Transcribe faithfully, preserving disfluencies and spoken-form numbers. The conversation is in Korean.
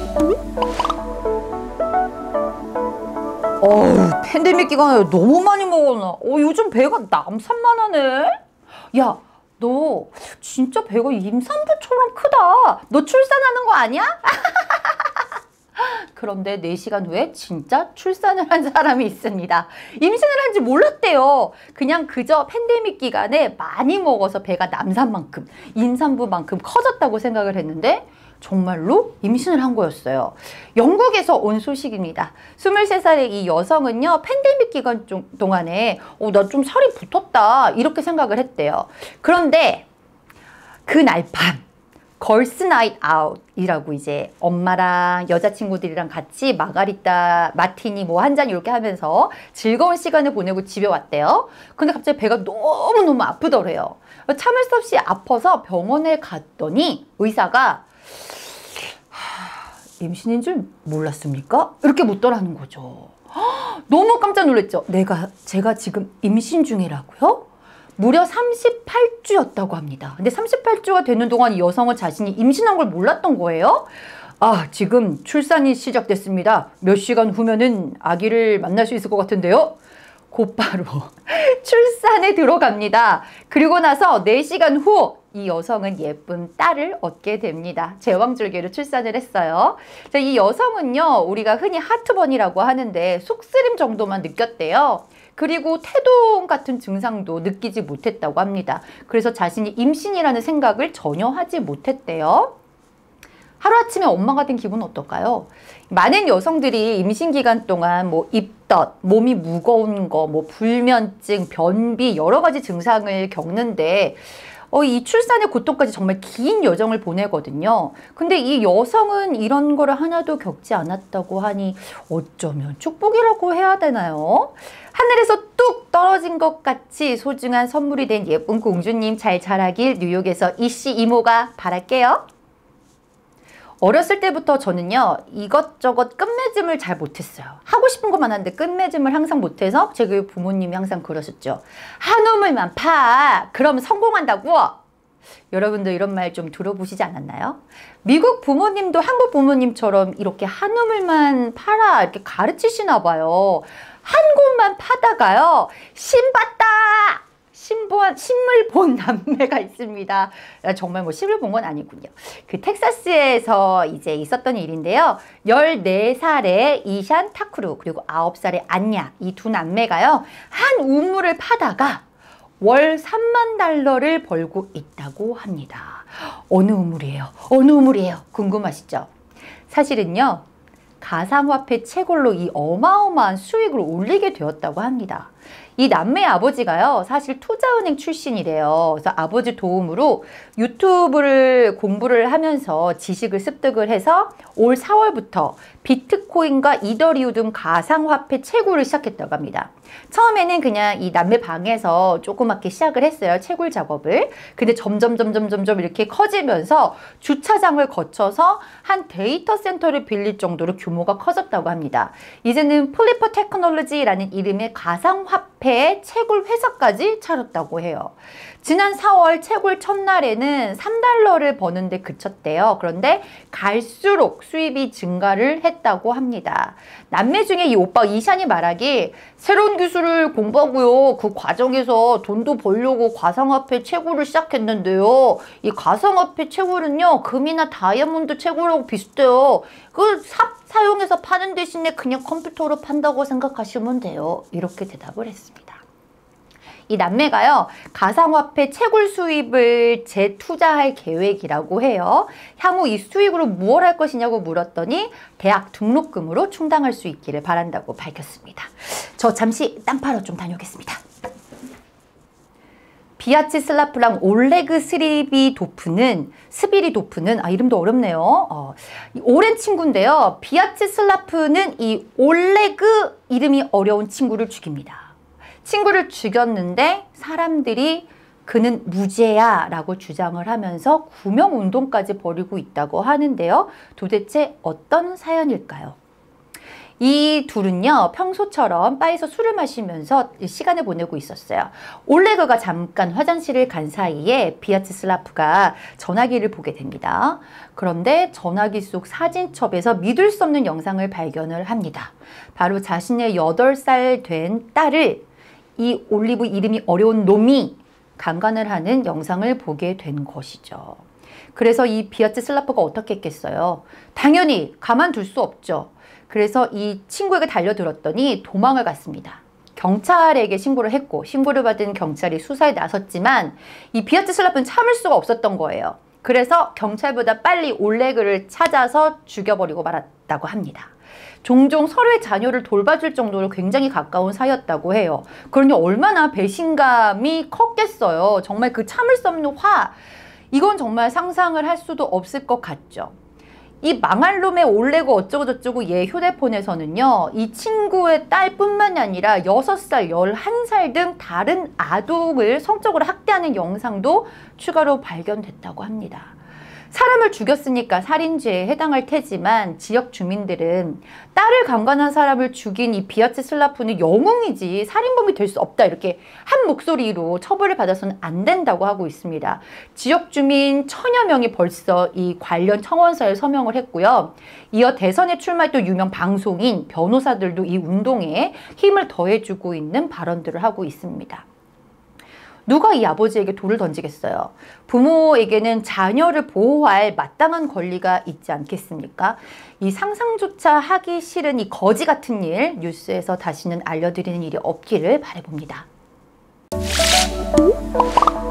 어우, 팬데믹 기간에 너무 많이 먹었나? 어, 요즘 배가 남산만 하네? 야, 너 진짜 배가 임산부처럼 크다. 너 출산하는 거 아니야? 그런데 네 시간 후에 진짜 출산을 한 사람이 있습니다. 임신을 한지 몰랐대요. 그냥 그저 팬데믹 기간에 많이 먹어서 배가 남산만큼, 임산부만큼 커졌다고 생각을 했는데 정말로 임신을 한 거였어요. 영국에서 온 소식입니다. 스물세 살의 이 여성은요, 팬데믹 기간 동안에 어, 나 좀 살이 붙었다 이렇게 생각을 했대요. 그런데 그날 밤 걸스 나잇 아웃이라고 이제 엄마랑 여자친구들이랑 같이 마가리타, 마티니 뭐 한 잔 이렇게 하면서 즐거운 시간을 보내고 집에 왔대요. 근데 갑자기 배가 너무너무 아프더래요. 참을 수 없이 아파서 병원에 갔더니 의사가 임신인 줄 몰랐습니까? 이렇게 묻더라는 거죠. 너무 깜짝 놀랐죠. 내가, 제가 지금 임신 중이라고요? 무려 삼십팔 주였다고 합니다. 근데 삼십팔 주가 되는 동안 이 여성은 자신이 임신한 걸 몰랐던 거예요. 아, 지금 출산이 시작됐습니다. 몇 시간 후면은 아기를 만날 수 있을 것 같은데요. 곧바로 출산에 들어갑니다. 그리고 나서 네 시간 후 이 여성은 예쁜 딸을 얻게 됩니다. 제왕절개로 출산을 했어요. 자, 이 여성은요, 우리가 흔히 하트번이라고 하는데 속쓰림 정도만 느꼈대요. 그리고 태동 같은 증상도 느끼지 못했다고 합니다. 그래서 자신이 임신이라는 생각을 전혀 하지 못했대요. 하루아침에 엄마가 된 기분은 어떨까요? 많은 여성들이 임신 기간 동안 뭐 입덧, 몸이 무거운 거, 뭐 불면증, 변비 여러 가지 증상을 겪는데 어, 이 출산의 고통까지 정말 긴 여정을 보내거든요. 근데 이 여성은 이런 거를 하나도 겪지 않았다고 하니 어쩌면 축복이라고 해야 되나요? 하늘에서 뚝 떨어진 것 같이 소중한 선물이 된 예쁜 공주님 잘 자라길 뉴욕에서 이씨 이모가 바랄게요. 어렸을 때부터 저는요, 이것저것 끝맺음을 잘 못했어요. 하고 싶은 것만 하는데 끝맺음을 항상 못해서 제 그 부모님이 항상 그러셨죠. 한 우물만 파! 그럼 성공한다고! 여러분도 이런 말 좀 들어보시지 않았나요? 미국 부모님도 한국 부모님처럼 이렇게 한 우물만 파라 이렇게 가르치시나 봐요. 한 곳만 파다가요, 신봤다! 신본, 신물 본 남매가 있습니다. 정말 뭐 신을 본 건 아니군요. 그 텍사스에서 이제 있었던 일인데요. 열네 살의 이샨 타크루 그리고 아홉 살의 안야 이 두 남매가요. 한 우물을 파다가 월 삼만 달러를 벌고 있다고 합니다. 어느 우물이에요? 어느 우물이에요? 궁금하시죠? 사실은요. 가상화폐 채굴로 이 어마어마한 수익을 올리게 되었다고 합니다. 이 남매 아버지가요, 사실 투자은행 출신이래요. 그래서 아버지 도움으로 유튜브를 공부를 하면서 지식을 습득을 해서 올 사월부터 비트코인과 이더리움 등 가상화폐 채굴을 시작했다고 합니다. 처음에는 그냥 이 남매 방에서 조그맣게 시작을 했어요. 채굴 작업을. 근데 점점 점점 점점 이렇게 커지면서 주차장을 거쳐서 한 데이터 센터를 빌릴 정도로 규모가 커졌다고 합니다. 이제는 플리퍼 테크놀로지라는 이름의 가상화폐 채굴 회사까지 차렸다고 해요. 지난 사월 채굴 첫날에는 삼 달러를 버는데 그쳤대요. 그런데 갈수록 수입이 증가를 했다고 합니다. 남매 중에 이 오빠 이샨이 말하길 새로운 기술을 공부하고요. 그 과정에서 돈도 벌려고 가상화폐 채굴을 시작했는데요. 이 가상화폐 채굴은요. 금이나 다이아몬드 채굴하고 비슷해요. 그 삽 사용해서 파는 대신에 그냥 컴퓨터로 판다고 생각하시면 돼요. 이렇게 대답을 했습니다. 이 남매가요, 가상화폐 채굴 수입을 재투자할 계획이라고 해요. 향후 이 수익으로 무엇 할 것이냐고 물었더니 대학 등록금으로 충당할 수 있기를 바란다고 밝혔습니다. 저 잠시 땅 파러 좀 다녀오겠습니다. 비아치슬라프랑 올레그 스리비도프는 스비리도프는 아 이름도 어렵네요. 어, 오랜 친구인데요. 비아치슬라프는 이 올레그 이름이 어려운 친구를 죽입니다. 친구를 죽였는데 사람들이 그는 무죄야 라고 주장을 하면서 구명운동까지 벌이고 있다고 하는데요. 도대체 어떤 사연일까요? 이 둘은요 평소처럼 바에서 술을 마시면서 시간을 보내고 있었어요. 올레그가 잠깐 화장실을 간 사이에 비아츠슬라프가 전화기를 보게 됩니다. 그런데 전화기 속 사진첩에서 믿을 수 없는 영상을 발견을 합니다. 바로 자신의 여덟 살 된 딸을 이 올리브 이름이 어려운 놈이 강간을 하는 영상을 보게 된 것이죠. 그래서 이 비아츠슬라프가 어떻게 했겠어요? 당연히 가만둘 수 없죠. 그래서 이 친구에게 달려들었더니 도망을 갔습니다. 경찰에게 신고를 했고 신고를 받은 경찰이 수사에 나섰지만 이 비아츠슬라프는 참을 수가 없었던 거예요. 그래서 경찰보다 빨리 올레그를 찾아서 죽여버리고 말았다고 합니다. 종종 서로의 자녀를 돌봐줄 정도로 굉장히 가까운 사이였다고 해요. 그러니 얼마나 배신감이 컸겠어요. 정말 그 참을 수 없는 화, 이건 정말 상상을 할 수도 없을 것 같죠. 이 망할 놈의 올레그 어쩌고 저쩌고 얘 휴대폰에서는요, 이 친구의 딸뿐만이 아니라 여섯 살, 열한 살 등 다른 아동을 성적으로 학대하는 영상도 추가로 발견됐다고 합니다. 사람을 죽였으니까 살인죄에 해당할 테지만 지역 주민들은 딸을 강간한 사람을 죽인 이 비아츠슬라프는 영웅이지 살인범이 될 수 없다, 이렇게 한 목소리로 처벌을 받아서는 안 된다고 하고 있습니다. 지역 주민 천여 명이 벌써 이 관련 청원서에 서명을 했고요. 이어 대선에 출마했던 유명 방송인, 변호사들도 이 운동에 힘을 더해주고 있는 발언들을 하고 있습니다. 누가 이 아버지에게 돌을 던지겠어요? 부모에게는 자녀를 보호할 마땅한 권리가 있지 않겠습니까? 이 상상조차 하기 싫은 이 거지 같은 일, 뉴스에서 다시는 알려드리는 일이 없기를 바라봅니다.